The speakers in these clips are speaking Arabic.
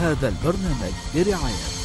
هذا البرنامج برعاية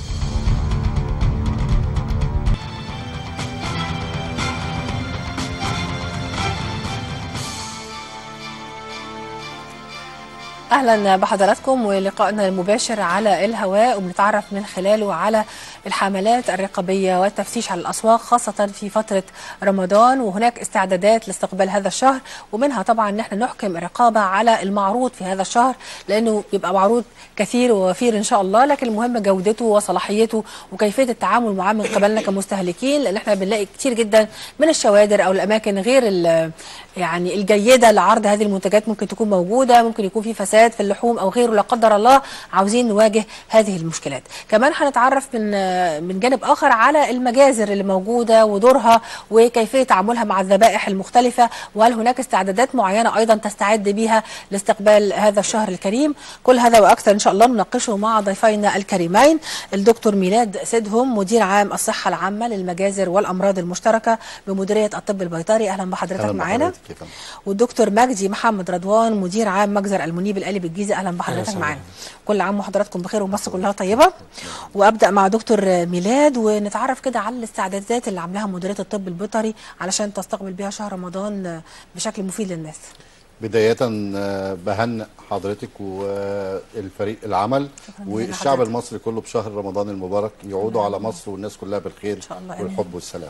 أهلا بحضراتكم ولقائنا المباشر على الهواء، وبنتعرف من خلاله على الحملات الرقابية والتفتيش على الأسواق خاصة في فترة رمضان، وهناك استعدادات لاستقبال هذا الشهر، ومنها طبعا ان احنا نحكم رقابة على المعروض في هذا الشهر، لأنه بيبقى معروض كثير ووفير إن شاء الله، لكن المهم جودته وصلاحيته وكيفية التعامل معاه من قبلنا كمستهلكين، لأن احنا بنلاقي كتير جدا من الشوادر أو الأماكن غير يعني الجيدة لعرض هذه المنتجات ممكن تكون موجودة، ممكن يكون في فساد في اللحوم أو غيره لا قدر الله. عاوزين نواجه هذه المشكلات. كمان هنتعرف من جانب آخر على المجازر اللي موجودة ودورها وكيفية تعاملها مع الذبائح المختلفة، وهل هناك استعدادات معينة أيضا تستعد بها لاستقبال هذا الشهر الكريم. كل هذا وأكثر إن شاء الله نناقشه مع ضيفينا الكريمين، الدكتور ميلاد سيدهم مدير عام الصحة العامة للمجازر والأمراض المشتركة بمديرية الطب البيطري. أهلا بحضرتك معانا. والدكتور مجدي محمد رضوان مدير عام مجزر المنيب الآلي بالجيزة. أهلا بحضرتك معانا. كل عام وحضراتكم بخير ومصر كلها طيبة. وأبدأ مع دكتور ميلاد ونتعرف كده على الاستعدادات اللي عاملاها مديرية الطب البيطري علشان تستقبل بها شهر رمضان بشكل مفيد للناس. بداية بهنئ حضرتك والفريق العمل والشعب المصري كله بشهر رمضان المبارك، يعودوا على مصر والناس كلها بالخير والحب والسلام.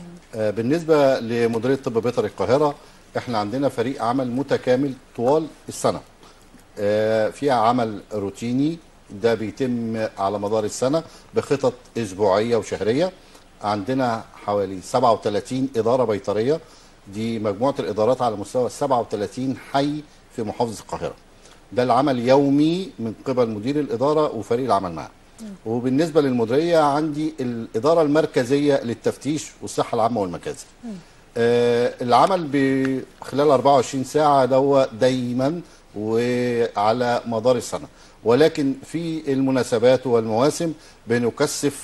بالنسبة لمديرية طب بيطري القاهرة، احنا عندنا فريق عمل متكامل طوال السنة. فيها عمل روتيني ده بيتم على مدار السنة بخطط أسبوعية وشهرية. عندنا حوالي 37 إدارة بيطرية، دي مجموعة الإدارات على مستوى 37 حي في محافظة القاهرة. ده العمل يومي من قبل مدير الإدارة وفريق العمل معه. وبالنسبة للمديرية عندي الإدارة المركزية للتفتيش والصحة العامة والمكازر. العمل خلال 24 ساعة ده دايما وعلى مدار السنة، ولكن في المناسبات والمواسم بنكثف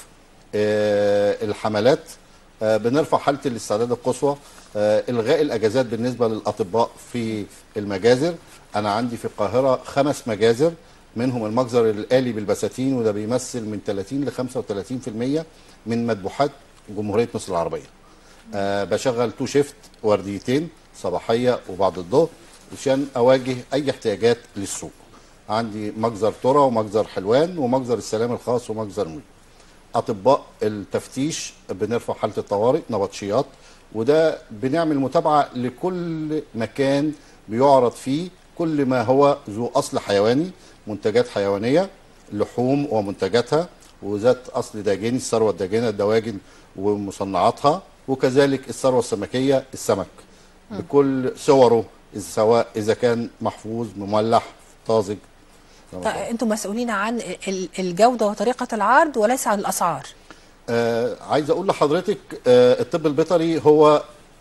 الحملات، بنرفع حالة الاستعداد القصوى، إلغاء الأجازات بالنسبة للأطباء في المجازر. أنا عندي في القاهرة 5 مجازر، منهم المجزر الآلي بالبساتين، وده بيمثل من 30 ل 35% من مذبوحات جمهورية مصر العربية. بشغل 2 شيفت، ورديتين صباحية وبعد الظهر، عشان أواجه أي احتياجات للسوق. عندي مجزر ترى ومجزر حلوان ومجزر السلام الخاص ومجزر مي. أطباء التفتيش بنرفع حالة الطوارئ، نبطشيات، وده بنعمل متابعة لكل مكان بيعرض فيه كل ما هو ذو أصل حيواني، منتجات حيوانية، لحوم ومنتجاتها، وذات أصل داجني، الثروة الداجنة، الدواجن ومصنعاتها، وكذلك الثروة السمكية، السمك بكل صوره، سواء إذا كان محفوظ، مملح، طازج. انتم مسؤولين عن الجودة وطريقة العرض وليس عن الأسعار. عايز أقول لحضرتك الطب البيطري هو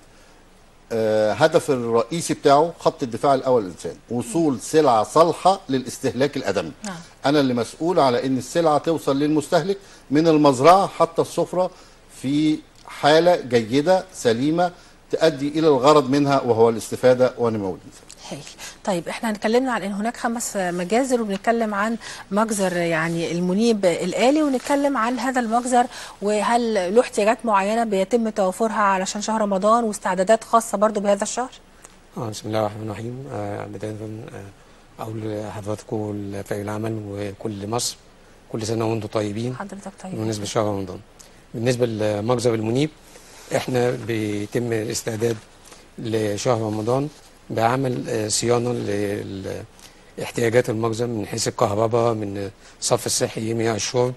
هدف الرئيسي بتاعه خط الدفاع الأول للإنسان، وصول سلعة صالحة للاستهلاك الآدمي. أنا اللي مسؤول على إن السلعة توصل للمستهلك من المزرعة حتى السفرة في حالة جيدة سليمة تؤدي إلى الغرض منها وهو الاستفادة ونمو الإنسان. هايل. طيب احنا هنتكلمنا عن ان هناك 5 مجازر، وبنتكلم عن مجزر يعني المنيب الآلي، ونتكلم عن هذا المجزر وهل له احتياجات معينة بيتم توافرها علشان شهر رمضان واستعدادات خاصة برضو بهذا الشهر؟ بسم الله الرحمن الرحيم. بداية اقول لحضراتكم ولفريق العمل وكل مصر كل سنة وانتم طيبين. حضرتك طيب. بالنسبة لشهر رمضان، بالنسبة لمجزر المنيب احنا بيتم الاستعداد لشهر رمضان بعمل صيانة لاحتياجات المخزن من حيث الكهرباء، من الصرف الصحي، مياه الشرب،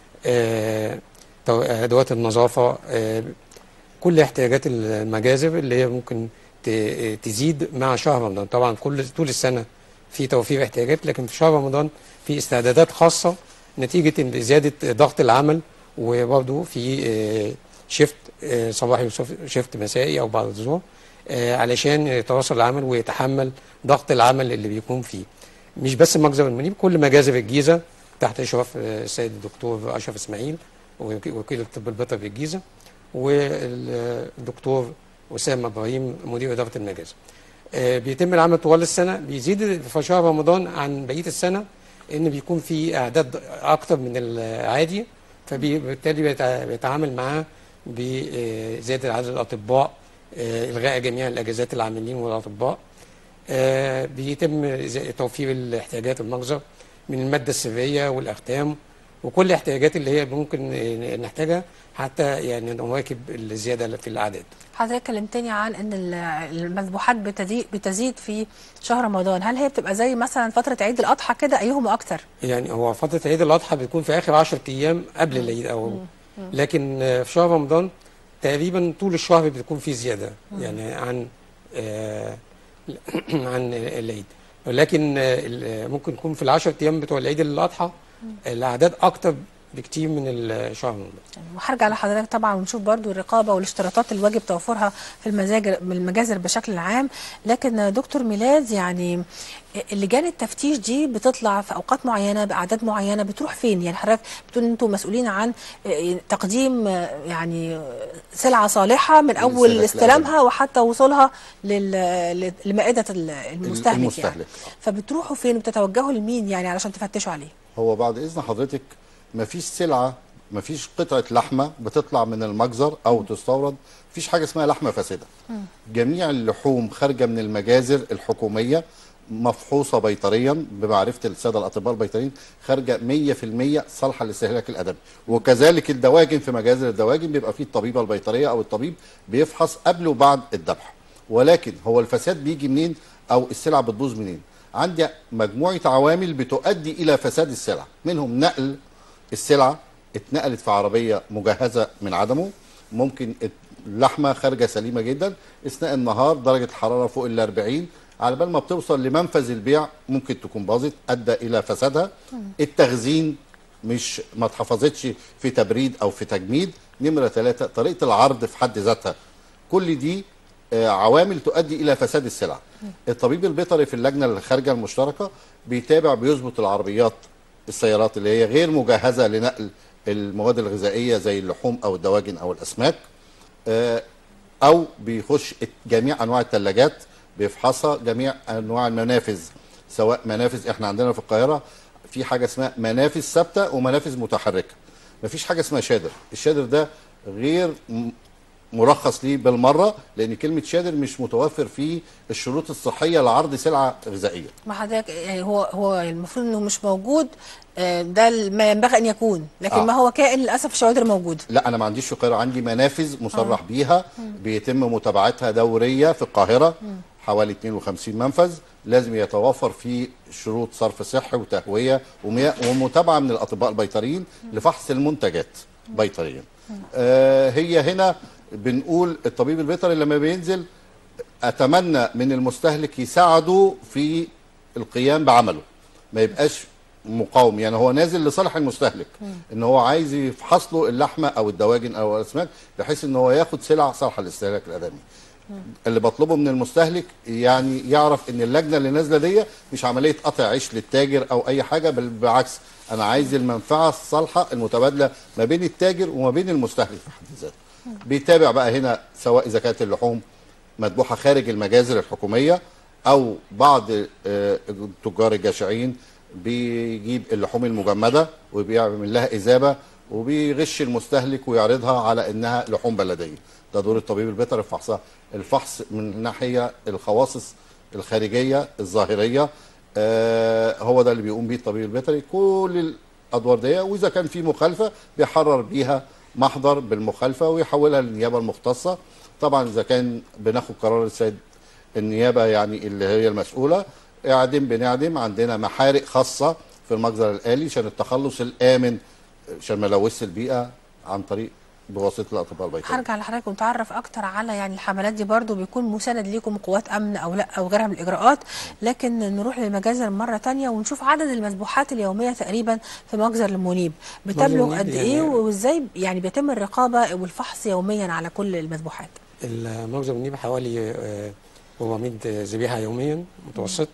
أدوات النظافة، كل احتياجات المجازر اللي هي ممكن تزيد مع شهر رمضان. طبعا طول السنة في توفير احتياجات، لكن في شهر رمضان في استعدادات خاصة نتيجة زيادة ضغط العمل، وبرضه في شيفت صباحي وشيفت مسائي أو بعد الظهر، علشان يتواصل العمل ويتحمل ضغط العمل اللي بيكون فيه. مش بس مجزر المنيب، كل مجازر الجيزة تحت إشراف السيد الدكتور أشرف إسماعيل وكيل الطب البيطري في الجيزة، والدكتور أسامة إبراهيم مدير إدارة المجازر. بيتم العمل طوال السنة، بيزيد في شهر رمضان عن بقية السنة ان بيكون في اعداد اكتر من العادي، فبالتالي بيتعامل معاه بزياده عدد الاطباء، الغاء جميع الاجازات العاملين والاطباء، بيتم توفير الاحتياجات المجزر من الماده السريه والاختام وكل الاحتياجات اللي هي ممكن نحتاجها حتى يعني نواكب الزياده في الاعداد. حضرتك كلمتني عن ان المذبوحات بتزيد في شهر رمضان، هل هي بتبقى زي مثلا فتره عيد الاضحى كده ايهما اكتر؟ يعني هو فتره عيد الاضحى بتكون في اخر 10 ايام قبل العيد، لكن في شهر رمضان تقريبا طول الشهر بتكون في زياده يعني عن العيد، ولكن ممكن يكون في ال10 ايام بتوع العيد الاضحى الاعداد اكتر بكتير من الشهر رمضان. وهرجع لحضرتك طبعا ونشوف برضو الرقابه والاشتراطات اللي واجب توفرها في المجازر بشكل عام، لكن دكتور ميلاد يعني لجان التفتيش دي بتطلع في اوقات معينه باعداد معينه، بتروح فين؟ يعني حضرتك بتقول انتم مسؤولين عن تقديم يعني سلعه صالحه من اول استلامها وحتى وصولها لمائده المستهلك يعني. فبتروحوا فين وبتتوجهوا لمين يعني علشان تفتشوا عليه؟ هو بعد اذن حضرتك مفيش سلعه، مفيش قطعه لحمه بتطلع من المجزر او تستورد، مفيش حاجه اسمها لحمه فاسده. جميع اللحوم خارجه من المجازر الحكوميه مفحوصه بيطريا بمعرفه الساده الاطباء البيطريين، خارجه 100% صالحه للاستهلاك الادمي، وكذلك الدواجن في مجازر الدواجن بيبقى فيه الطبيبه البيطريه او الطبيب بيفحص قبل وبعد الذبح. ولكن هو الفساد بيجي منين او السلعه بتبوظ منين؟ عندي مجموعه عوامل بتؤدي الى فساد السلعه، منهم نقل السلعه اتنقلت في عربيه مجهزه من عدمه، ممكن اللحمه خارجه سليمه جدا اثناء النهار درجه الحراره فوق ال40، على بال ما بتوصل لمنفذ البيع ممكن تكون باظت ادى الى فسادها. التخزين مش ما اتحفظتش في تبريد او في تجميد. نمره 3 طريقه العرض في حد ذاتها، كل دي عوامل تؤدي الى فساد السلع. الطبيب البيطري في اللجنه الخارجه المشتركه بيتابع بيظبط العربيات السيارات اللي هي غير مجهزه لنقل المواد الغذائيه زي اللحوم او الدواجن او الاسماك، او بيخش جميع انواع الثلاجات بيفحصها، جميع انواع المنافذ، سواء منافذ احنا عندنا في القاهره في حاجه اسمها منافذ ثابته ومنافذ متحركه. مفيش حاجه اسمها شادر، الشادر ده غير مرخص ليه بالمره، لان كلمه شادر مش متوفر فيه الشروط الصحيه لعرض سلعه غذائيه. ما حضرتك يعني هو المفروض انه مش موجود، ده ما ينبغي ان يكون، لكن ما هو كائن للاسف الشوادر موجوده. لا انا ما عنديش في القاهره، عندي منافذ مصرح بيها بيتم متابعتها دوريه في القاهره، حوالي 52 منفذ لازم يتوفر فيه شروط صرف صحي وتهويه ومتابعه من الاطباء البيطريين لفحص المنتجات بيطريا. هي هنا بنقول الطبيب البيطري لما بينزل اتمنى من المستهلك يساعده في القيام بعمله، ما يبقاش مقاوم، يعني هو نازل لصالح المستهلك ان هو عايز يفحص له اللحمه او الدواجن او الاسماك بحيث ان هو ياخد سلع صالحه للاستهلاك الادمي. اللي بطلبه من المستهلك يعني يعرف ان اللجنه اللي نازله دي مش عمليه قطع عيش للتاجر او اي حاجه، بل بالعكس انا عايز المنفعه الصالحه المتبادله ما بين التاجر وما بين المستهلك في حد ذاته. بيتابع بقى هنا سواء اذا كانت اللحوم مذبوحه خارج المجازر الحكوميه او بعض التجار الجشعين بيجيب اللحوم المجمده وبيعمل لها اذابه وبيغش المستهلك ويعرضها على انها لحوم بلديه. ده دور الطبيب البيطري في فحصها، الفحص من الناحيه الخواص الخارجيه الظاهريه، هو ده اللي بيقوم بيه الطبيب البيطري كل الادوار دي، واذا كان في مخالفه بيحرر بيها محضر بالمخالفه ويحولها للنيابه المختصه. طبعا اذا كان بناخد قرار السيد النيابه يعني اللي هي المسؤوله بنعدم، عندنا محارق خاصه في المجزر الآلي عشان التخلص الامن عشان ما نلوثش البيئه عن طريق بواسطه الاطباء البيطريين. هرجع لحضرتك ونتعرف اكتر على يعني الحملات دي برضو بيكون مساند ليكم قوات امن او لا او غيرها من الاجراءات، لكن نروح للمجازر مره ثانيه ونشوف عدد المذبوحات اليوميه تقريبا في مجزر المنيب بتبلغ قد ايه وازاي يعني بيتم الرقابه والفحص يوميا على كل المذبوحات. المجزر المنيب حوالي 400 ذبيحه يوميا متوسط،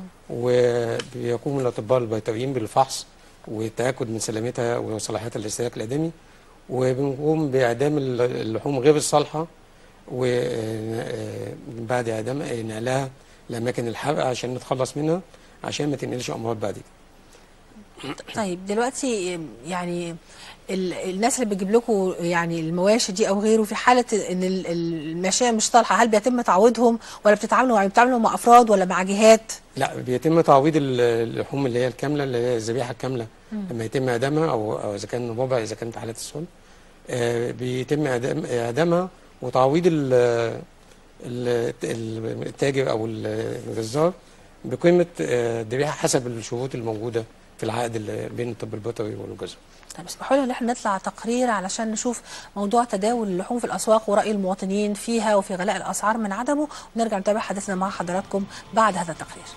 وبيقوم الاطباء البيطريين بالفحص والتاكد من سلامتها وصلاحيتها للاستهلاك الادمي، وبنقوم باعدام اللحوم غير الصالحه وبعد اعدامها نقلها لاماكن الحرق عشان نتخلص منها عشان ما تنقلش امراض بعد كده. طيب دلوقتي يعني الناس اللي بتجيب لكم يعني المواشي دي او غيره، في حاله ان الماشيه مش صالحه، هل بيتم تعويضهم ولا بتتعاملوا مع افراد ولا مع جهات؟ لا، بيتم تعويض اللحوم اللي هي الكامله، اللي هي الذبيحه الكامله لما يتم اعدامها، او اذا كان ربع، اذا كانت حالات السن بيتم اعدامها، وتعويض التاجر او الجزار بقيمه الذبيحه حسب الشروط الموجوده في العقد اللي بين الطب البيطري والجزر. طيب اسمحوا لنا ان احنا نطلع تقرير علشان نشوف موضوع تداول اللحوم في الاسواق وراي المواطنين فيها وفي غلاء الاسعار من عدمه، ونرجع نتابع حديثنا مع حضراتكم بعد هذا التقرير.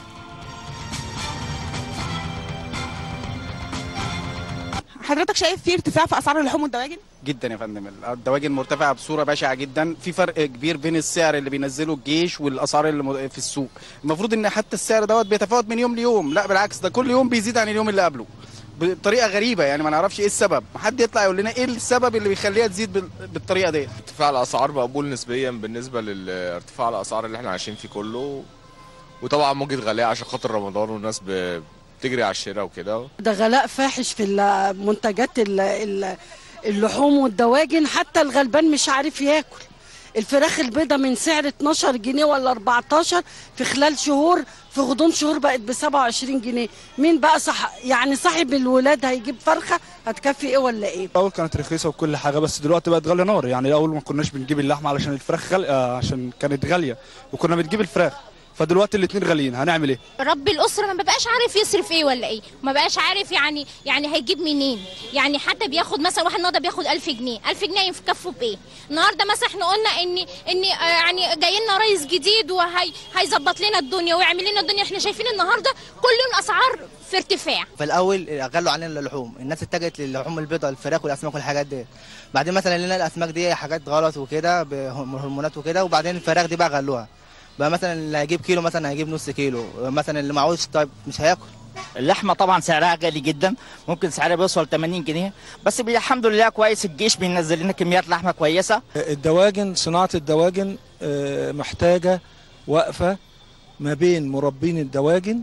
حضرتك شايف في ارتفاع في اسعار اللحوم والدواجن؟ جدا يا فندم، الدواجن مرتفعه بصوره بشعه جدا، في فرق كبير بين السعر اللي بينزله الجيش والاسعار اللي في السوق. المفروض ان حتى السعر دوت بيتفاوت من يوم ليوم، لا بالعكس ده كل يوم بيزيد عن اليوم اللي قبله بطريقه غريبه، يعني ما نعرفش ايه السبب، حد يطلع يقول لنا ايه السبب اللي بيخليها تزيد بالطريقه ديت. ارتفاع الاسعار مقبول نسبيا بالنسبه لارتفاع الاسعار اللي احنا عايشين فيه كله، وطبعا موجة غلاء عشان خاطر رمضان والناس بتجري على الشراء وكده. ده غلاء فاحش في المنتجات اللحوم والدواجن، حتى الغلبان مش عارف ياكل. الفراخ البيضة من سعر 12 جنيه ولا 14 في خلال شهور، في غضون شهور بقت ب 27 جنيه. مين بقى يعني صاحب الولاد هيجيب فرخة هتكفي ايه ولا ايه؟ الاول كانت رخيصة وكل حاجة، بس دلوقتي بقت غالية نار. يعني الاول ما كناش بنجيب اللحمة علشان الفراخ عشان كانت غالية، وكنا بنجيب الفراخ، فدلوقتي الاثنين غاليين، هنعمل ايه؟ رب الاسره ما بقاش عارف يصرف ايه ولا ايه، ما بقاش عارف يعني هيجيب منين. يعني حتى بياخد مثلا واحد النهارده بياخد 1000 جنيه، 1000 جنيه يكفوا بايه؟ النهارده مثلا احنا قلنا ان يعني جاي لنا رئيس جديد وهيظبط لنا الدنيا ويعمل لنا الدنيا. احنا شايفين النهارده كل يوم الاسعار في ارتفاع. في الاول غلوا علينا اللحوم، الناس اتجهت للحوم البيضاء، الفراخ والاسماك والحاجات دي. بعدين مثلا لنا الاسماك دي حاجات غلط وكده بهرمونات وكده، وبعدين الفراخ دي بقى غلوها. بقى مثلا اللي هيجيب كيلو مثلا هيجيب نص كيلو، مثلا اللي معهوش طيب مش هياكل. اللحمه طبعا سعرها غالي جدا، ممكن سعرها بيوصل 80 جنيه، بس الحمد لله كويس الجيش بينزل لنا كميات لحمه كويسه. الدواجن، صناعه الدواجن محتاجه وقفه ما بين مربين الدواجن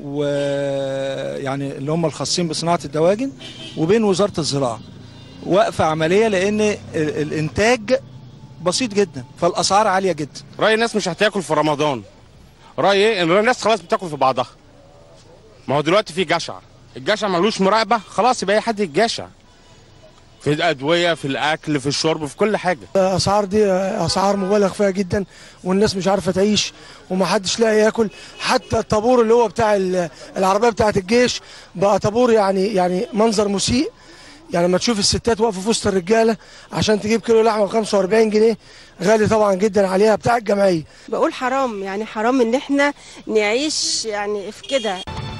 ويعني اللي هم الخاصين بصناعه الدواجن وبين وزاره الزراعه، وقفه عمليه، لان الانتاج بسيط جدا فالاسعار عاليه جدا. راي الناس مش هتاكل في رمضان، رايي ان الناس خلاص بتاكل في بعضها. ما هو دلوقتي في جشع، الجشع ملوش مراقبه، خلاص يبقى اي حد يتجشع في الادويه، في الاكل، في الشرب، في كل حاجه. الاسعار دي اسعار مبالغ فيها جدا، والناس مش عارفه تعيش ومحدش لاقي ياكل. حتى الطابور اللي هو بتاع العربيه بتاعه الجيش بقى طابور يعني منظر مسيء. يعني لما تشوف الستات واقفه في وسط الرجاله عشان تجيب كيلو لحمه ب 45 جنيه، غالي طبعا جدا عليها بتاع الجمعيه. بقول حرام، يعني حرام ان احنا نعيش يعني في كده.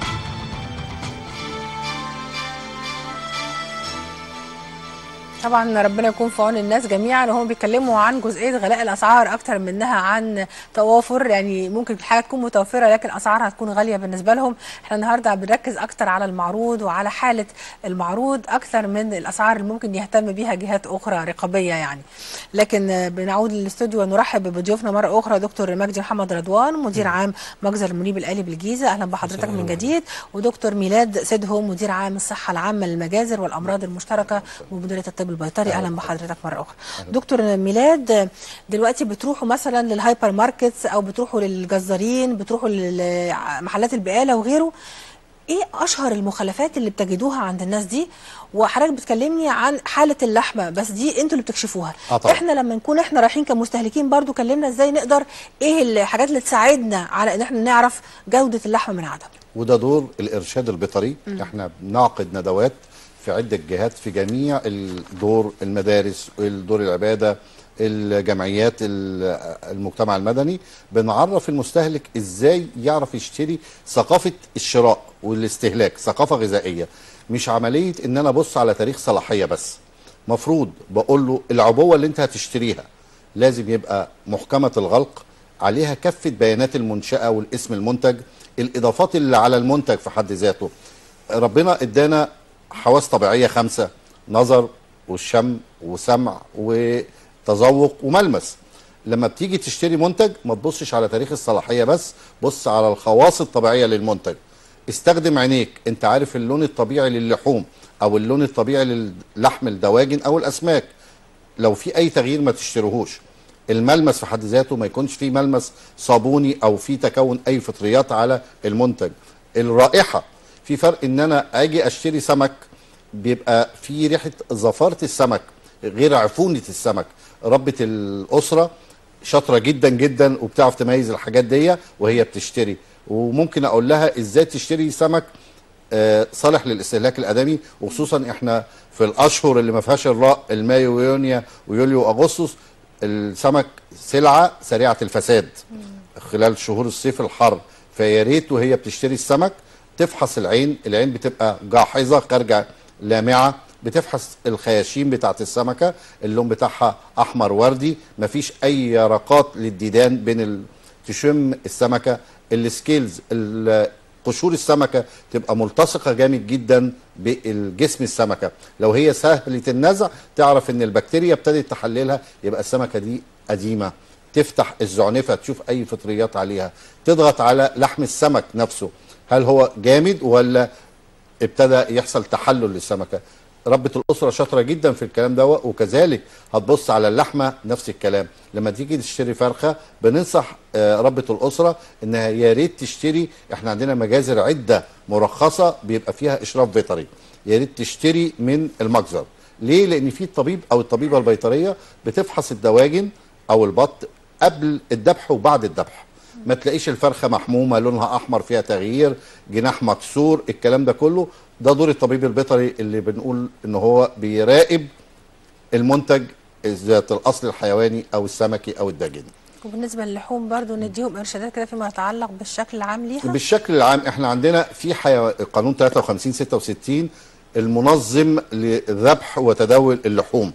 طبعا ربنا يكون في عون الناس جميعا، وهم بيتكلموا عن جزئيه غلاء الاسعار اكتر منها عن توافر. يعني ممكن الحاجه تكون متوفره لكن اسعارها تكون غاليه بالنسبه لهم. احنا النهارده بنركز اكتر على المعروض وعلى حاله المعروض اكثر من الاسعار اللي ممكن يهتم بيها جهات اخرى رقابيه يعني. لكن بنعود للاستوديو ونرحب بضيوفنا مره اخرى دكتور مجدي محمد رضوان، مدير عام مجزر المنيب الآلي بالجيزه، اهلا بحضرتك من جديد. ودكتور ميلاد سيدهم، مدير عام الصحه العامه للمجازر والامراض المشتركه ومديريه الطب البيطري، اهلا بحضرتك مره اخرى. دكتور ميلاد، دلوقتي بتروحوا مثلا للهايبر ماركتس او بتروحوا للجزارين، بتروحوا لمحلات البقاله وغيره، ايه اشهر المخالفات اللي بتجدوها عند الناس دي؟ وحضرتك بتكلمني عن حاله اللحمه، بس دي انتوا اللي بتكشفوها. احنا لما نكون احنا رايحين كمستهلكين برضو كلمنا ازاي نقدر، ايه الحاجات اللي تساعدنا على ان احنا نعرف جوده اللحمه من عدم. وده دور الارشاد البيطري. احنا بنعقد ندوات في عدة جهات في جميع الدور، المدارس، الدور العبادة، الجمعيات، المجتمع المدني. بنعرف المستهلك ازاي يعرف يشتري، ثقافة الشراء والاستهلاك، ثقافة غذائية، مش عملية ان انا ابص على تاريخ صلاحية بس. مفروض بقول له العبوة اللي انت هتشتريها لازم يبقى محكمة الغلق، عليها كافة بيانات المنشأة والاسم المنتج، الاضافات اللي على المنتج في حد ذاته. ربنا ادانا حواس طبيعية 5، نظر والشم وسمع وتذوق وملمس. لما بتيجي تشتري منتج ما تبصش على تاريخ الصلاحية بس، بص على الخواص الطبيعية للمنتج. استخدم عينيك. انت عارف اللون الطبيعي للحوم او اللون الطبيعي للحم الدواجن او الاسماك، لو في اي تغيير ما تشتريهوش. الملمس في حد ذاته ما يكونش فيه ملمس صابوني او فيه تكون اي فطريات على المنتج. الرائحه، في فرق ان انا اجي اشتري سمك بيبقى في ريحه زفاره السمك غير عفونه السمك. ربة الاسره شاطره جدا جدا وبتعرف تميز الحاجات دي وهي بتشتري، وممكن اقول لها ازاي تشتري سمك صالح للاستهلاك الادمي، وخصوصا احنا في الاشهر اللي ما فيهاش الراء، المايو ويونيو ويوليو واغسطس، السمك سلعه سريعه الفساد خلال شهور الصيف الحر. فيا ريت وهي بتشتري السمك تفحص العين بتبقى جاحظه خارجه لامعه، بتفحص الخياشيم بتاعت السمكه اللون بتاعها احمر وردي، مفيش اي رقات للديدان بين تشم السمكه. السكيلز قشور السمكه تبقى ملتصقه جامد جدا بالجسم السمكه، لو هي سهله النزع تعرف ان البكتيريا ابتدت تحللها، يبقى السمكه دي قديمه. تفتح الزعنفه تشوف اي فطريات عليها، تضغط على لحم السمك نفسه هل هو جامد ولا ابتدى يحصل تحلل للسمكه. ربة الأسرة شاطرة جدا في الكلام ده، وكذلك هتبص على اللحمة نفس الكلام. لما تيجي تشتري فرخة بننصح ربة الأسرة إنها يا ريت تشتري، إحنا عندنا مجازر عدة مرخصة بيبقى فيها إشراف بيطري، يا ريت تشتري من المجزر. ليه؟ لأن في الطبيب أو الطبيبة البيطرية بتفحص الدواجن أو البط قبل الذبح وبعد الذبح. ما تلاقيش الفرخة محمومة لونها أحمر فيها تغيير، جناح مكسور، الكلام ده كله ده دور الطبيب البيطري اللي بنقول ان هو بيراقب المنتج ذات الاصل الحيواني او السمكي او الداجني. وبالنسبه للحوم برضو نديهم ارشادات كده فيما يتعلق بالشكل العام ليها. بالشكل العام احنا عندنا في قانون 53-66 المنظم لذبح وتداول اللحوم.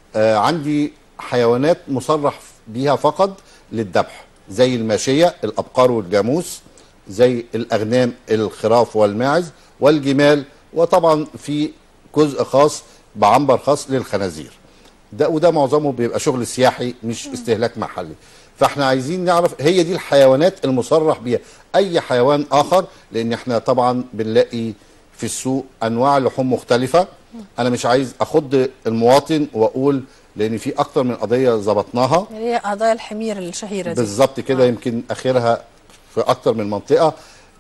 عندي حيوانات مصرح بيها فقط للذبح زي الماشيه، الابقار والجاموس، زي الاغنام، الخراف والماعز والجمال، وطبعا في جزء خاص بعنبر خاص للخنازير. وده معظمه بيبقى شغل سياحي مش استهلاك محلي. فاحنا عايزين نعرف هي دي الحيوانات المصرح بيها. اي حيوان اخر، لان احنا طبعا بنلاقي في السوق انواع لحوم مختلفه. انا مش عايز اخض المواطن واقول، لان في اكتر من قضيه ظبطناها، اللي هي قضايا الحمير الشهيره دي بالظبط كده. يمكن اخرها في اكتر من منطقه.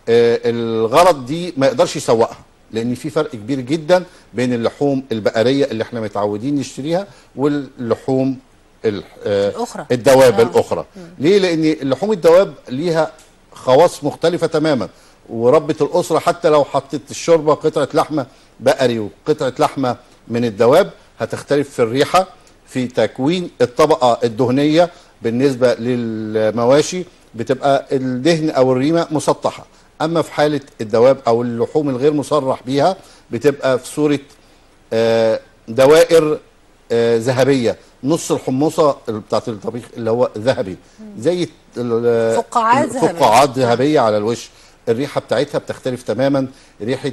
الغرض دي ما يقدرش يسوقها، لان في فرق كبير جدا بين اللحوم البقريه اللي احنا متعودين نشتريها واللحوم الأخرى. الدواب الاخرى. ليه؟ لان اللحوم الدواب ليها خواص مختلفه تماما، وربة الاسره حتى لو حطت الشوربه قطعه لحمه بقري وقطعه لحمه من الدواب هتختلف في الريحه، في تكوين الطبقه الدهنيه. بالنسبه للمواشي بتبقى الدهن او الريمه مسطحه، اما في حاله الدواب او اللحوم الغير مصرح بيها بتبقى في صوره دوائر ذهبيه، نص الحمصه بتاعت الطبيخ اللي هو ذهبي، زي فقاعات ذهبيه على الوش. الريحه بتاعتها بتختلف تماما، ريحه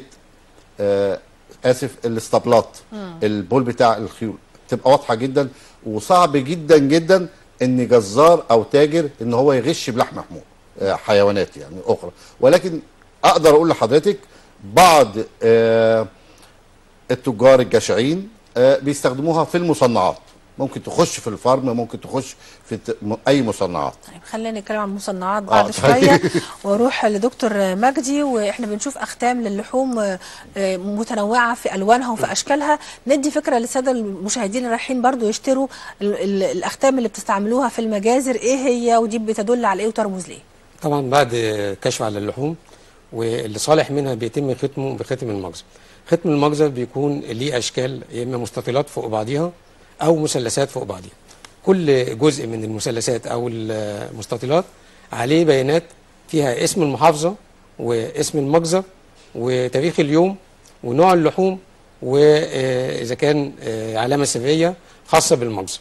الاسطبلات، البول بتاع الخيول بتبقى واضحه جدا، وصعب جدا جدا ان جزار او تاجر ان هو يغش بلحم حمور حيوانات يعني اخرى. ولكن اقدر اقول لحضرتك بعض التجار الجشعين بيستخدموها في المصنعات، ممكن تخش في الفرم، ممكن تخش في اي مصنعات. طيب خلينا نتكلم عن المصنعات بعد شويه واروح لدكتور مجدي. واحنا بنشوف اختام للحوم متنوعه في الوانها وفي اشكالها، ندي فكره للساده المشاهدين اللي رايحين برضو يشتروا الاختام اللي بتستعملوها في المجازر ايه هي، ودي بتدل على ايه وترمز ليه؟ طبعا بعد كشف على اللحوم واللي صالح منها بيتم ختمه بختم المجزر. ختم المجزر بيكون ليه اشكال، يا اما مستطيلات فوق بعضيها او مثلثات فوق بعضيها. كل جزء من المثلثات او المستطيلات عليه بيانات فيها اسم المحافظه واسم المجزر وتاريخ اليوم ونوع اللحوم، واذا كان علامه سريه خاصه بالمجزر.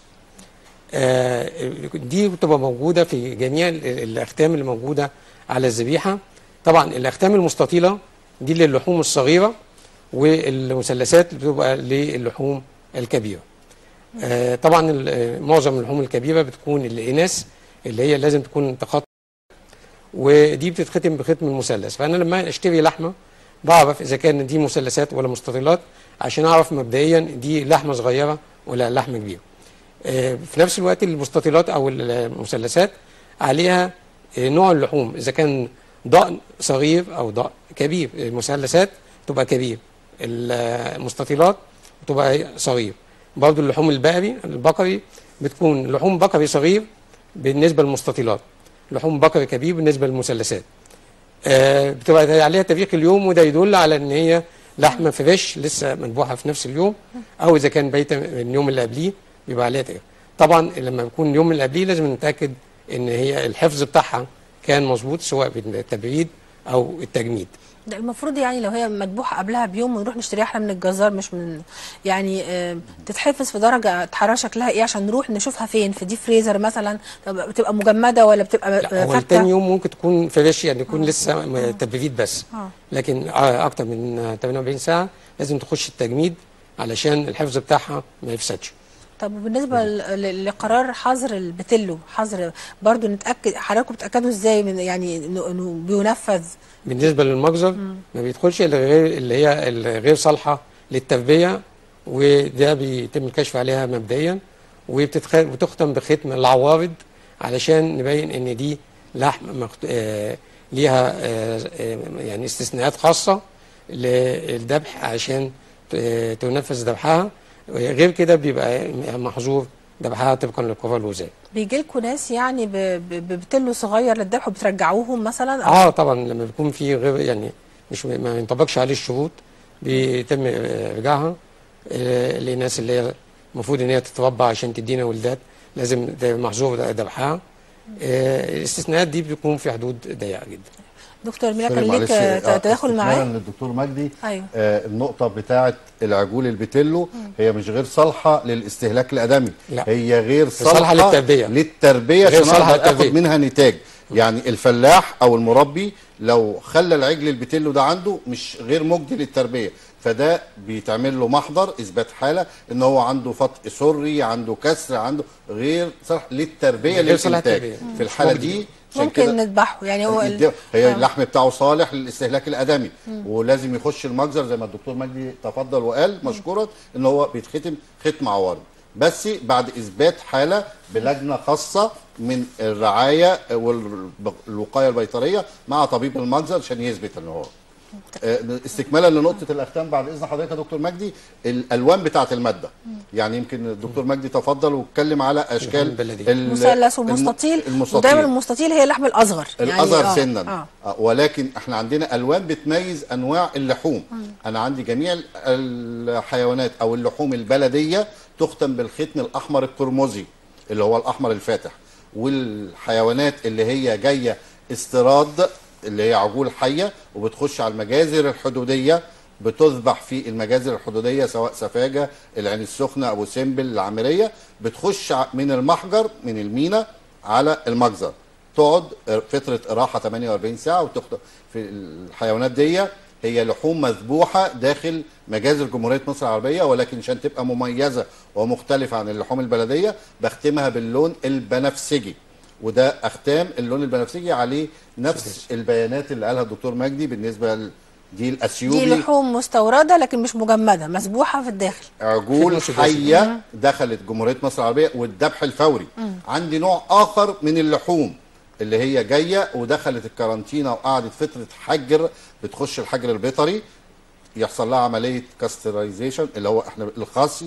دي بتبقى موجوده في جميع الاختام اللي موجوده على الذبيحه. طبعا الاختام المستطيله دي للحوم الصغيره، والمثلثات بتبقى للحوم الكبيره. طبعا معظم اللحوم الكبيره بتكون الاناث اللي هي لازم تكون تخطى، ودي بتتختم بختم المثلث. فانا لما اشتري لحمه بعرف اذا كان دي مثلثات ولا مستطيلات، عشان اعرف مبدئيا دي لحمه صغيره ولا لحمه كبيره. في نفس الوقت المستطيلات او المثلثات عليها نوع اللحوم، اذا كان ضأن صغير او ضأن كبير. المثلثات تبقى كبير، المستطيلات تبقى صغير. برضو اللحوم البقري بتكون لحوم بقري صغير بالنسبه للمستطيلات، لحوم بقري كبير بالنسبه للمثلثات. بتبقى عليها تاريخ اليوم، وده يدل على ان هي لحمه فريش لسه مذبوحه في نفس اليوم، او اذا كان بايته من اليوم اللي قبليه بيبقى عليها تاريخ. طبعا لما بيكون اليوم اللي قبليه لازم نتاكد ان هي الحفظ بتاعها كان مظبوط، سواء بالتبريد او التجميد. ده المفروض يعني لو هي مذبوحه قبلها بيوم ونروح نشتريها احنا من الجزار، مش من يعني تتحفظ في درجه حراره شكلها ايه عشان نروح نشوفها فين؟ في دي فريزر مثلا بتبقى مجمده ولا بتبقى لا، هو تاني يوم ممكن تكون فريش، يعني يكون لسه تبريد بس. لكن اكتر من 48 ساعه لازم تخش التجميد علشان الحفظ بتاعها ما يفسدش. طب وبالنسبه لقرار حظر البتلو، حظر برضو نتاكد، حضراتكم بتاكدوا ازاي من يعني انه بينفذ؟ بالنسبه للمجزر ما بيدخلش الا غير اللي هي الغير صالحه للتربيه، وده بيتم الكشف عليها مبدئيا، وبتختم بختم العوارض علشان نبين ان دي لحم ليها يعني استثناءات خاصه للذبح عشان تنفذ ذبحها. غير كده بيبقى محظور ذبحها طبقا للقرار الوزاري. بيجي لكم ناس يعني ببتلو صغير للذبح وبترجعوهم مثلا؟ طبعا لما بيكون في غير يعني مش ما ينطبقش عليه الشروط بيتم ارجاعها للناس اللي هي المفروض ان هي تتربى عشان تدينا ولدات، لازم محظور ذبحها. الاستثناءات دي بتكون في حدود ضيقه جدا. دكتور مينا كان ليك تدخل معاه؟ للدكتور مجدي. أيوه. النقطه بتاعه العجول البتلو هي مش غير صالحه للاستهلاك الادمي، لا. هي غير صالحه للتربيه عشان اقدر اخد منها نتاج. يعني الفلاح او المربي لو خلى العجل البتلو ده عنده مش غير مجدي للتربيه، فده بيتعمل له محضر اثبات حاله ان هو عنده فتق سري، عنده كسر، عنده غير صالح للتربيه للانتاج. في الحاله دي ممكن نذبحه، يعني هو هي اللحم بتاعه صالح للاستهلاك الادمي، ولازم يخش المجزر زي ما الدكتور مجدي تفضل وقال مشكورا ان هو بيتختم ختم عوارض، بس بعد اثبات حاله بلجنه خاصه من الرعايه والوقايه البيطريه مع طبيب المجزر عشان يثبت ان هو. استكمالا لنقطه الاختام بعد اذن حضرتك يا دكتور مجدي، الالوان بتاعه الماده. يعني يمكن الدكتور مجدي تفضل واتكلم على اشكال مثلث ومستطيل، ودايما المستطيل هي اللحم الاصغر، الاصغر يعني سنا. ولكن احنا عندنا الوان بتميز انواع اللحوم. انا عندي جميع الحيوانات او اللحوم البلديه تختم بالختم الاحمر القرمزي اللي هو الاحمر الفاتح، والحيوانات اللي هي جايه استيراد اللي هي عجول حيه وبتخش على المجازر الحدوديه، بتذبح في المجازر الحدوديه سواء سفاجه، العين السخنه، ابو سمبل، العامريه، بتخش من المحجر من المينا على المجزر، تقعد فتره راحه 48 ساعه وتخطف. في الحيوانات دي هي لحوم مذبوحه داخل مجازر جمهوريه مصر العربيه، ولكن عشان تبقى مميزه ومختلفه عن اللحوم البلديه بختمها باللون البنفسجي، وده اختام اللون البنفسجي عليه نفس البيانات اللي قالها الدكتور مجدي بالنسبه دي الاثيوبي. دي لحوم مستورده لكن مش مجمده، مسبوحه في الداخل، عجول حيه دخلت جمهوريه مصر العربيه والذبح الفوري. عندي نوع اخر من اللحوم اللي هي جايه ودخلت الكارانتينا وقعدت فتره حجر، بتخش الحجر البيطري يحصل لها عمليه كاسترايزيشن اللي هو احنا الخاصي،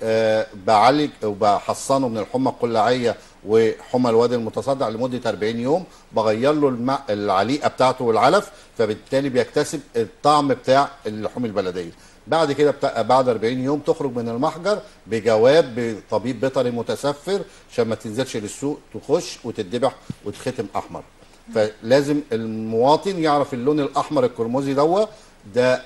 بعالج وبحصنه من الحمى القلاعيه وحمى الوادي المتصدع لمده 40 يوم، بغير له العليقه بتاعته والعلف، فبالتالي بيكتسب الطعم بتاع اللحوم البلديه. بعد كده بعد 40 يوم تخرج من المحجر بجواب بطبيب بيطري متسفر عشان ما تنزلش للسوق، تخش وتتذبح وتختم احمر. فلازم المواطن يعرف اللون الاحمر القرمزي ده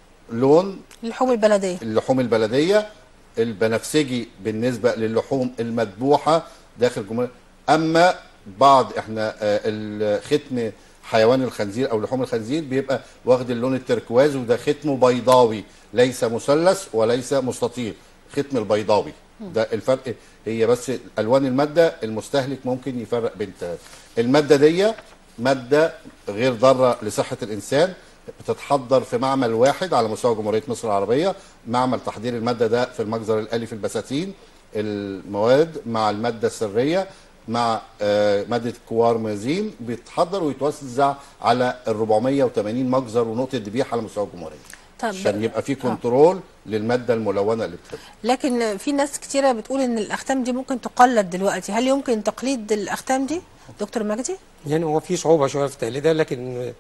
لون اللحوم البلديه. اللحوم البلديه البنفسجي بالنسبه للحوم المذبوحه داخل جمهوريه. اما بعض احنا الختم حيوان الخنزير او لحوم الخنزير بيبقى واخد اللون التركواز، وده ختمه بيضاوي ليس مثلث وليس مستطيل، ختم البيضاوي. ده الفرق، هي بس الوان الماده المستهلك ممكن يفرق بين الماده دي ماده غير ضاره لصحه الانسان، بتتحضر في معمل واحد على مستوى جمهوريه مصر العربيه، معمل تحضير الماده ده في المجزر الآلي في البساتين. المواد مع الماده السريه مع ماده كوارمازين بيتحضر ويتوزع على ال 480 مجزر ونقطه ذبيحه على مستوى الجمهوريه عشان يبقى في كنترول للماده الملونه اللي بتدخل. لكن في ناس كتيره بتقول ان الاختام دي ممكن تقلد دلوقتي، هل يمكن تقليد الاختام دي دكتور مجدي؟ يعني هو في صعوبه شويه في تقليدها، لكن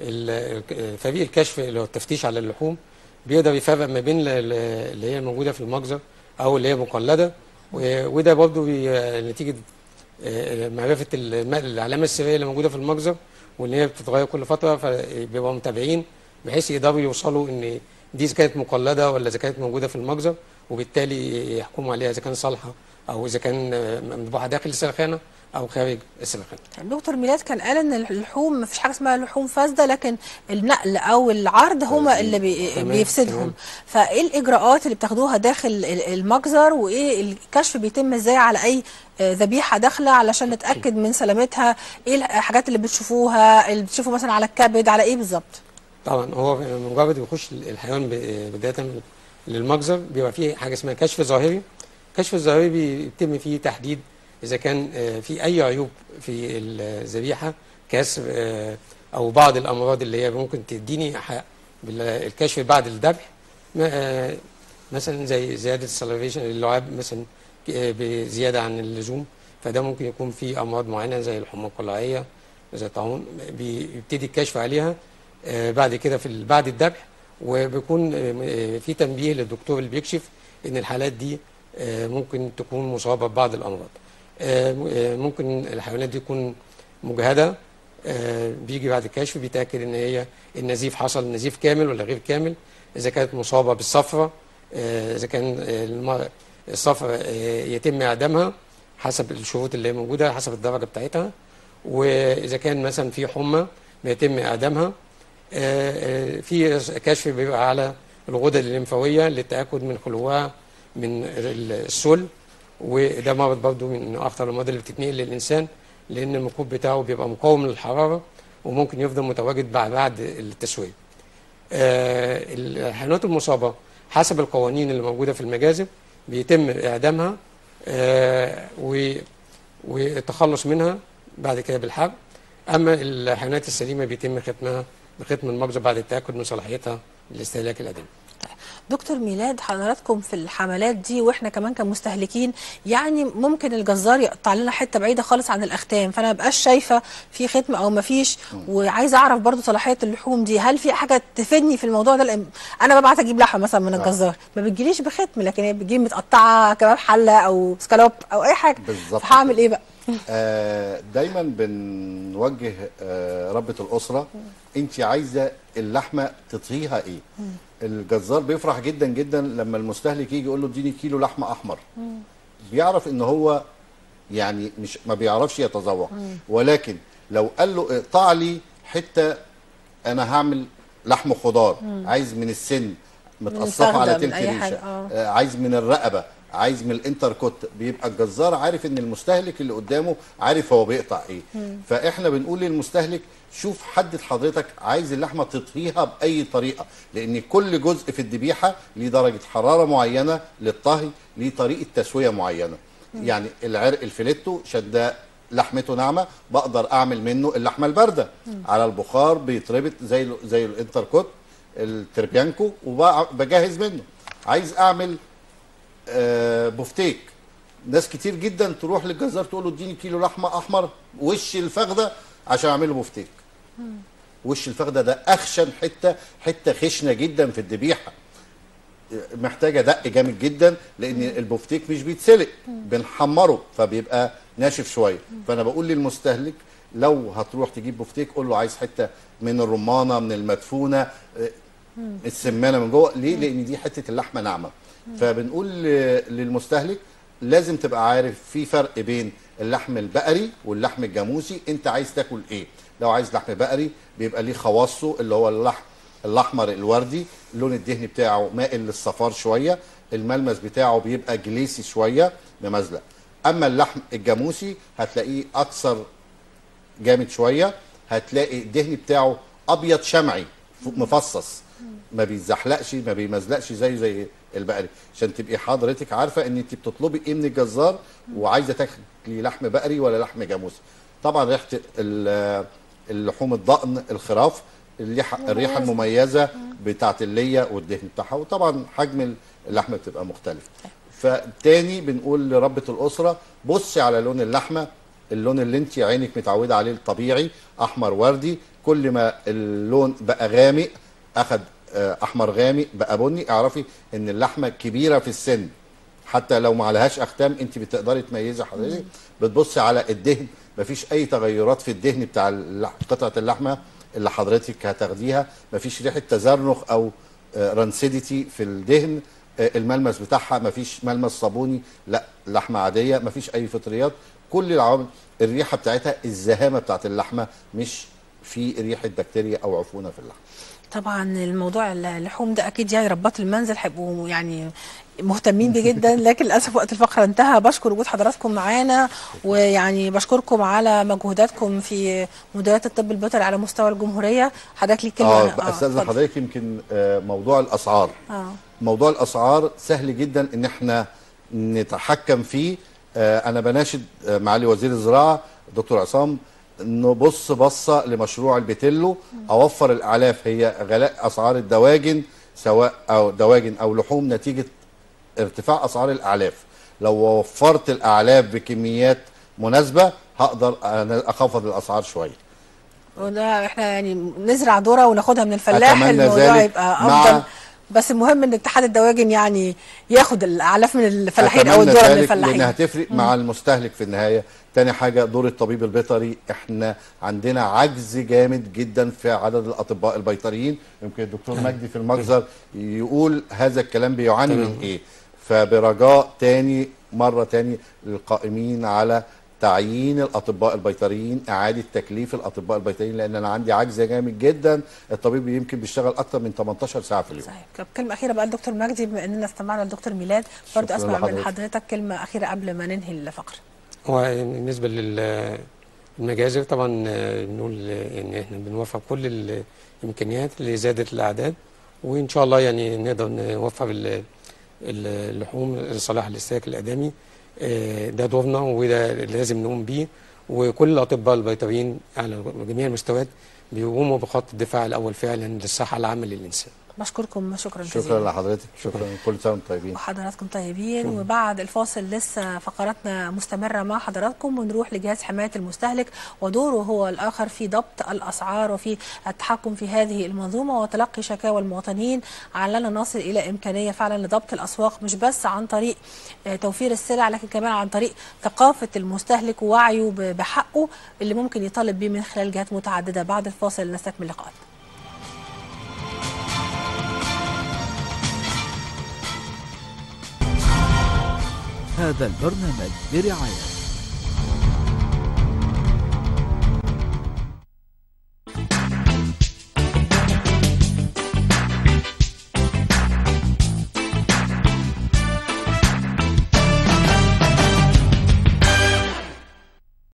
فريق الكشف اللي هو التفتيش على اللحوم بيقدر يفرق ما بين اللي هي موجوده في المجزر او اللي هي مقلده، وده برضه نتيجه معرفه العلامه السريه اللي موجوده في المجزر وان هي بتتغير كل فتره، فبيبقوا متابعين بحيث يقدروا يوصلوا ان دي اذا كانت مقلده ولا اذا كانت موجوده في المجزر، وبالتالي يحكموا عليها اذا كان صالحه او اذا كان مذبوحه داخل السلخانه او خارج السلخانه. دكتور ميلاد كان قال ان اللحوم ما فيش حاجه اسمها لحوم فاسده، لكن النقل او العرض هما اللي بيفسدهم. فايه الاجراءات اللي بتاخدوها داخل المجزر، وايه الكشف بيتم ازاي على اي ذبيحه داخله علشان نتاكد من سلامتها؟ ايه الحاجات اللي بتشوفوها، اللي بتشوفوا مثلا على الكبد، على ايه بالظبط؟ طبعا هو مجرد يخش الحيوان بدايه للمجزر بيبقى فيه حاجه اسمها كشف ظاهري. الكشف الظاهري بيتم فيه تحديد اذا كان في اي عيوب في الذبيحه، كسر او بعض الامراض اللي هي ممكن تديني حق بالكشف بعد الذبح، مثلا زي زياده السليفيشن، اللعاب مثلا بزياده عن اللزوم، فده ممكن يكون في امراض معينه زي الحمى القلعيه زي الطاعون، بيبتدي الكشف عليها بعد كده بعد الذبح، وبيكون في تنبيه للدكتور اللي بيكشف ان الحالات دي ممكن تكون مصابه ببعض الامراض. ممكن الحيوانات دي تكون مجهده، بيجي بعد الكشف بيتاكد ان هي النزيف حصل نزيف كامل ولا غير كامل، اذا كانت مصابه بالصفرة، اذا كان الصفرة يتم اعدامها حسب الشروط اللي موجوده حسب الدرجه بتاعتها، واذا كان مثلا في حمى بيتم اعدامها. في كشف بيبقى على الغدد الليمفاويه للتاكد من خلوها من السل، وده مرض برضه من اخطر الامراض اللي بتتنقل للانسان، لان الميكروب بتاعه بيبقى مقاوم للحراره وممكن يفضل متواجد بعد التسويه. الحيوانات المصابه حسب القوانين اللي موجوده في المجازر بيتم اعدامها والتخلص منها بعد كده بالحرق. اما الحيوانات السليمه بيتم ختمها بختم المجزر بعد التاكد من صلاحيتها للاستهلاك الادمي. دكتور ميلاد، حضراتكم في الحملات دي واحنا كمان كمستهلكين، يعني ممكن الجزار يقطع لنا حته بعيده خالص عن الاختام، فانا ما بقاش شايفه في ختم او ما فيش، وعايزه اعرف برضو صلاحيه اللحوم دي، هل في حاجه تفيدني في الموضوع ده؟ لان انا ببعت اجيب لحمه مثلا من الجزار ما بتجيليش بختم، لكن هي بتجي متقطعه كباب حله او سكالوب او اي حاجه، فهعمل ايه بقى؟ دايما بنوجه ربة الاسره، انت عايزه اللحمه تطهيها ايه؟ الجزار بيفرح جدا جدا لما المستهلك يجي يقول له اديني كيلو لحمه احمر، بيعرف ان هو يعني مش ما بيعرفش يتذوق، ولكن لو قال له اقطع لي حته انا هعمل لحم خضار، عايز من السن متقصفه على تلت ريشه، عايز من الرقبه، عايز من الانتركوت، بيبقى الجزار عارف ان المستهلك اللي قدامه عارف هو بيقطع ايه. فاحنا بنقول للمستهلك شوف حدد حضرتك عايز اللحمه تطهيها باي طريقه، لان كل جزء في الذبيحه ليه درجه حراره معينه للطهي، ليه طريقه تسويه معينه. يعني العرق الفيليتو شده لحمته ناعمه، بقدر اعمل منه اللحمه البارده على البخار بيتربط زي الانتركوت التربيانكو وبجهز منه. عايز اعمل بفتيك، ناس كتير جدا تروح للجزار تقول له اديني كيلو لحمه احمر وش الفخده عشان اعمله بفتيك. وش الفخده ده اخشن حته خشنه جدا في الذبيحه، محتاجه دق جامد جدا، لان البفتيك مش بيتسلق، بنحمره فبيبقى ناشف شويه. فانا بقول للمستهلك لو هتروح تجيب بفتيك قول له عايز حته من الرمانه، من المدفونه، السمانه من جوه. ليه؟ لان دي حته اللحمه ناعمه. فبنقول للمستهلك لازم تبقى عارف في فرق بين اللحم البقري واللحم الجاموسي، انت عايز تاكل ايه. لو عايز لحم بقري بيبقى ليه خواصه اللي هو اللحم الاحمر الوردي، اللون الدهني بتاعه مائل للصفار شويه، الملمس بتاعه بيبقى جليسي شويه ممزلق. اما اللحم الجاموسي هتلاقيه اكثر جامد شويه، هتلاقي الدهن بتاعه ابيض شمعي مفصص، ما بيزحلقش ما بيمزلقش زي البقري، عشان تبقي حضرتك عارفه ان انت بتطلبي ايه من الجزار وعايزه تاكلي لحم بقري ولا لحم جاموسي. طبعا ريحه اللحوم الضأن الخراف الريحه المميزه بتاعه الليه والدهن بتاعها، وطبعا حجم اللحمه بتبقى مختلف. فتاني بنقول لربة الاسره بصي على لون اللحمه، اللون اللي انت عينك متعوده عليه الطبيعي احمر وردي، كل ما اللون بقى غامق اخد احمر غامق بقى بني، اعرفي ان اللحمه كبيره في السن، حتى لو ما عليهاش اختام انت بتقدري تميزي حضرتك. بتبصي على الدهن، مفيش اي تغيرات في الدهن بتاع قطعه اللحمه اللي حضرتك هتاخديها، مفيش ريحه تزرنخ او رانسيديتي في الدهن، الملمس بتاعها مفيش ملمس صابوني، لا لحمه عاديه مفيش اي فطريات، كل العوامل. الريحه بتاعتها الزهامه بتاعت اللحمه، مش في ريحه بكتيريا او عفونه في اللحمه. طبعا الموضوع اللحوم ده اكيد يعني ربات المنزل هيبقوا يعني مهتمين بيه جدا، لكن للاسف وقت الفقره انتهى. بشكر وجود حضراتكم معانا، ويعني بشكركم على مجهوداتكم في مديريات الطب البيطري على مستوى الجمهوريه. حضرتك ليك كلمه. استاذن حضرتك، يمكن موضوع الاسعار موضوع الاسعار سهل جدا ان احنا نتحكم فيه. انا بناشد معالي وزير الزراعه دكتور عصام نبص بصه لمشروع البيتيلو، اوفر الاعلاف. هي غلاء اسعار الدواجن سواء او دواجن او لحوم نتيجه ارتفاع اسعار الاعلاف، لو وفرت الاعلاف بكميات مناسبه هقدر اخفض الاسعار شويه. وده احنا يعني نزرع ذره وناخدها من الفلاح، الموضوع يبقى افضل. بس المهم ان اتحاد الدواجن يعني ياخد الاعلاف من الفلاحين او الذره من الفلاحين، لانها هتفرق مع المستهلك في النهايه. تاني حاجه دور الطبيب البيطري، احنا عندنا عجز جامد جدا في عدد الاطباء البيطريين، يمكن الدكتور مجدي في المجزر يقول هذا الكلام بيعاني من ايه. فبرجاء تاني مره تاني للقائمين على تعيين الاطباء البيطريين اعاده تكليف الاطباء البيطريين، لان انا عندي عجز جامد جدا. الطبيب يمكن بيشتغل اكتر من 18 ساعه في اليوم. صحيح. كلمه اخيره بقى الدكتور مجدي، بما اننا استمعنا للدكتور ميلاد، برضه اسمع من حضرتك كلمه اخيره قبل ما ننهي الفقره. هو بالنسبه للمجازر طبعا نقول ان احنا بنوفر كل الامكانيات لزياده الاعداد، وان شاء الله يعني نقدر نوفر اللحوم لصالح الاستهلاك الادمي. ده دورنا وده لازم نقوم بيه، وكل الاطباء البيطريين على جميع المستويات بيقوموا بخط الدفاع الاول فعلا للصحه العامه للانسان. بشكركم شكرا جزيلا. شكرا لحضرتك، شكرا. كل سنه وانتم طيبين. وحضراتكم طيبين. وبعد الفاصل لسه فقراتنا مستمره مع حضراتكم، ونروح لجهاز حمايه المستهلك ودوره هو الاخر في ضبط الاسعار وفي التحكم في هذه المنظومه وتلقي شكاوى المواطنين، علنا نصل الى امكانيه فعلا لضبط الاسواق، مش بس عن طريق توفير السلع لكن كمان عن طريق ثقافه المستهلك ووعيه بحقه اللي ممكن يطالب به من خلال جهات متعدده. بعد الفاصل نستكمل لقاءاتنا. هذا البرنامج برعاية